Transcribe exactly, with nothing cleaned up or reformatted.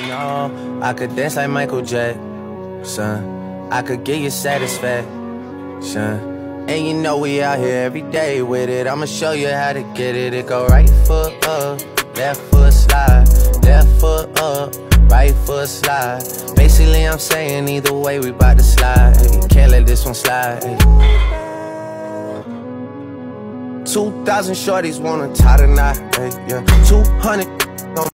know I could dance like Michael Jackson. I could give you satisfaction. And you know we out here every day with it. I'ma show you how to get it. It go right foot up, left foot slide, left foot up, right foot slide. Basically I'm saying either way we bout to slide. Can't let this one slide. Two thousand shorties wanna tie the knot, yeah. Two hundred